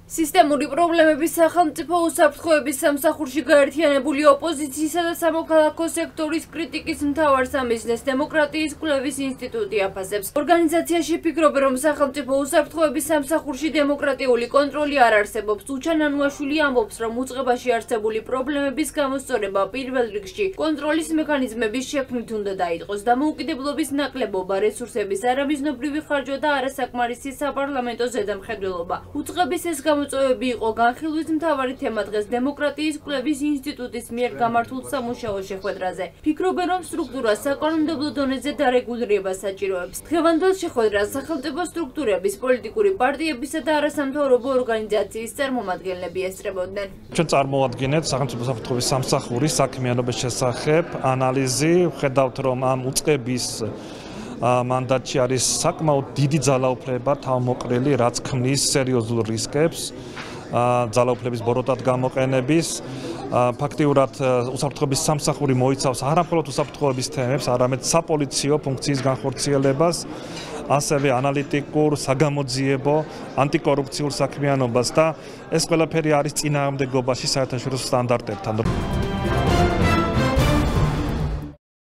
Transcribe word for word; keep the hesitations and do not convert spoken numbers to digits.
სისტემური პრობლემების სახელმწიფო უსაფრთხოების სამსახურში გაერთიანებული ოპოზიციისა და სამოქალაქო სექტორის კრიტიკის მთავარ სამიზნეს დემოკრატიის კვლევის ინსტიტუტი აფასებს. ორგანიზაციაში ფიქრობენ, რომ სახელმწიფო უსაფრთხოების სამსახურში დემოკრატიული კონტროლი არ არსებობს. უჩან ანუაშვილი ამბობს, რომ უწყებაში არსებული პრობლემების გამოსწორება პირველ რიგში კონტროლის მექანიზმების შექმნით უნდა დაიწყოს. დამოუკიდებლობის ნაკლებობა, რესურსების არამიზნობრივი ხარჯვა და არასაკმარისი საპარლამენტო ზედამხედველობა. უწყების ეს გამოწვევები იყო განხილვის მთავარი თემა დღეს დემოკრატიის კვლევის ინსტიტუტის მიერ გამართულ სამუშაო შეხვედრაზე. ფიქრობენ, რომ სტრუქტურა საკანონმდებლო დონეზე დარეგულირება საჭიროებს. დღევანდელ შეხვედრას სახელმწიფო სტრუქტურების, პოლიტიკური პარტიებისა და არასამთავრობო ორგანიზაციის წარმომადგენლები ესწრებოდნენ. ჩვენ წარმოვადგენთ სახელმწიფო საფრთხეების სამსახურის საქმიანობის შესახებ ანალიზი. ვხედავთ, რომ ამ უწყების მანდატში არის საკმაოდ დიდი ძალაუფლება თავმოყრილი, რაც ქმნის სერიოზულ რისკებს ძალაუფლების ბოროტად გამოყენების. ფაქტიურად უსაფრთხოების სამსახური მოიცავს არა მხოლოდ უსაფრთხოების თემებს, არამედ sapolitsio ფუნქციის განხორციელებას, ასევე ანალიტიკურ, საგამოძიებო, ანტიკორუფციულ საქმიანობას და ეს ყველაფერი არის წინააღმდეგობაში საერთაშორისო სტანდარტებთან.